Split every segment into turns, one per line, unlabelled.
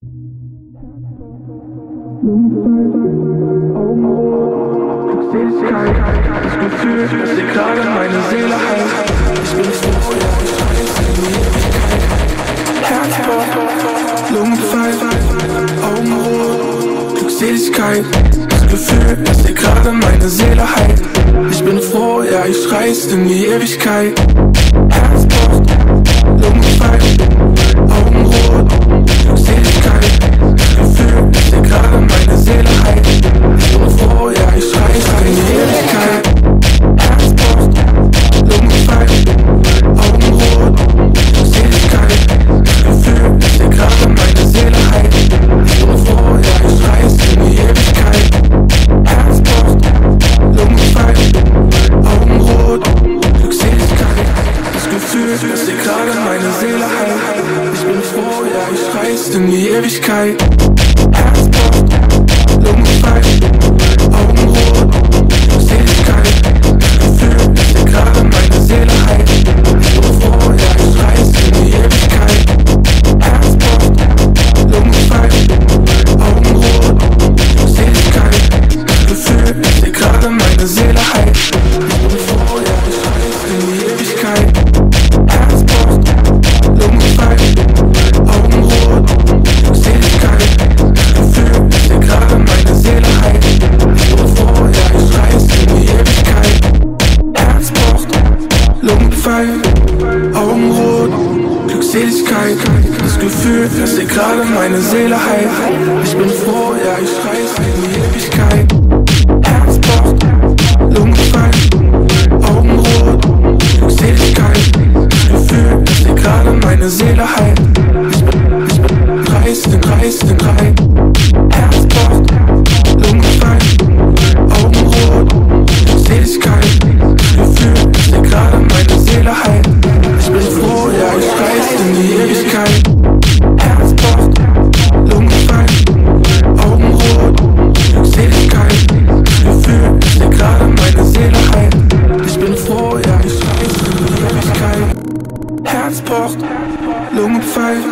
Glückseligkeit, das Gefühl, dass dir gerade meine Seele heilt. Ich bin froh, ja, ich weiß in die Ewigkeit. Herzpocht, Lungenpfeife, Augenrot, Glückseligkeit, das Gefühl, dass dir gerade meine Seele heilt. Ich bin froh, ja, ich reiß in die Ewigkeit. Herzpocht, Lungenpfeife, Augenrot, Glückseligkeit, das Gefühl, dass dir gerade meine Seele heilt. Ich bin froh, ja, ich reiß in die Ewigkeit. Herzpocht, Lungenpfeife, Augenrot, Glückseligkeit, das Gefühl, dass dir gerade meine Seele heilt. Ich bin froh, ja, ich reiß in die Ewigkeit. Herzpocht, Lungenpfeife, Augenrot, Glückseligkeit, das Gefühl, dass dir gerade meine Seele heilt. Ich bin froh, ja, ich reiß in die Ewigkeit. Herzpocht, Lungenpfeife, Augenrot, Glückseligkeit, das Gefühl, dass dir gerade meine Seele heilt. Ich bin froh, ja, ich reiß in die Ewigkeit. Herzpocht, Lungenpfeife, Augenrot, Glückseligkeit, das Gefühl, dass dir gerade meine Seele heilt. Ich bin froh, ja, ich reiß in die Ewigkeit. Herzpocht, Lungenpfeife, Augenrot, Glückseligkeit, das Gefühl, dass dir gerade meine Seele heilt. Ich bin froh, ja, ich reiß in die Ewigkeit. Herzpocht, Lungenpfeife, Augenrot, Glückseligkeit, das Gefühl, dass dir gerade meine Seele heilt. Ich bin froh, ja, ich reiß in die Ewigkeit. Herzpocht, Lungenpfeife, Augenrot, Glückseligkeit, das Gefühl, dass dir gerade meine Seele heilt. Ich bin reiß in drei. Herzpocht, Lungenpfeife, Augenrot, Glückseligkeit, das Gefühl, dass dir gerade meine Seele heilt. Ich bin froh, ja, ich reiß in die Ewigkeit. Herzpocht, Lungenpfeife, Augenrot, Glückseligkeit, das Gefühl, dass dir gerade meine Seele heilt. Ich bin froh, ja, ich reiß in die Ewigkeit. Herzpocht, Lungenpfeife,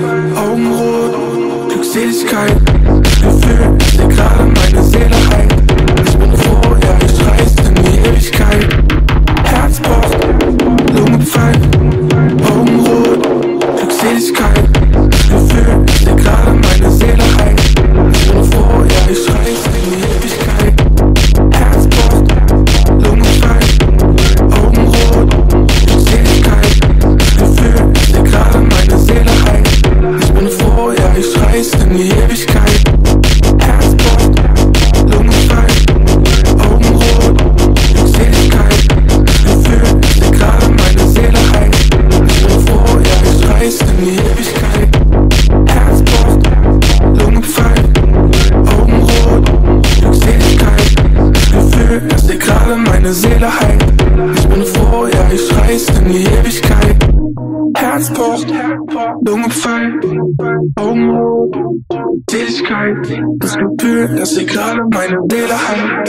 Augenrot, Glückseligkeit, das Gefühl, dass dir gerade meine Seele heilt. Ich bin froh, ja, ich reiß in die Ewigkeit. Herzpocht, Lungenpfeife, Augenrot, Glückseligkeit, das Gefühl, dass dir gerade meine Seele heilt. Ich bin froh, ja, ich reiß in die Ewigkeit. Herzpocht, Lungenpfeife, Augenrot, Glückseligkeit, das Gefühl, dass dir gerade meine Seele heilt. Ich bin froh, ja, ich reiß in die Ewigkeit. Herzpocht, Lungenpfeife, Augenrot, Glückseligkeit, das Gefühl, dass dir gerade meine Seele heilt. Ich bin froh, ja, ich reiß in die Ewigkeit. Herzpocht, Lungenpfeife, Augenrot, Glückseligkeit, das Gefühl, dass dir gerade meine Seele heilt. Ich bin froh, ja, ich reiß in die Ewigkeit. Herzpocht, Lungenpfeife, Augenrot, Glückseligkeit, das Gefühl, dass dir gerade meine Seele heilt.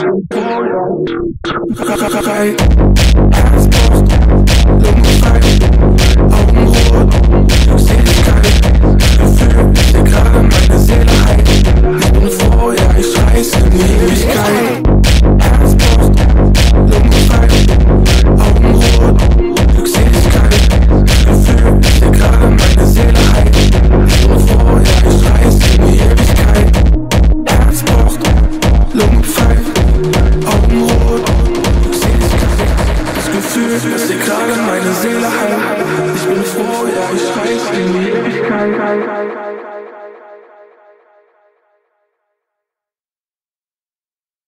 Herzpocht, Lungenpfeife, Augenrot, Glückseligkeit, das Gefühl, dass dir gerade meine Seele heilt. Ich bin froh, ja, ich reiß in die Ewigkeit. Herzpocht, Lungenpfeife, Augenrot, Glückseligkeit, das Gefühl, dass dir gerade meine Seele heilt. Ich bin froh, ja, ich reiß in die Ewigkeit. Herzpocht, Lungenpfeife, Augenrot, Glückseligkeit, das Gefühl, dass dir gerade meine Seele heilt. Ich bin froh, ja, ich reiß in die Ewigkeit.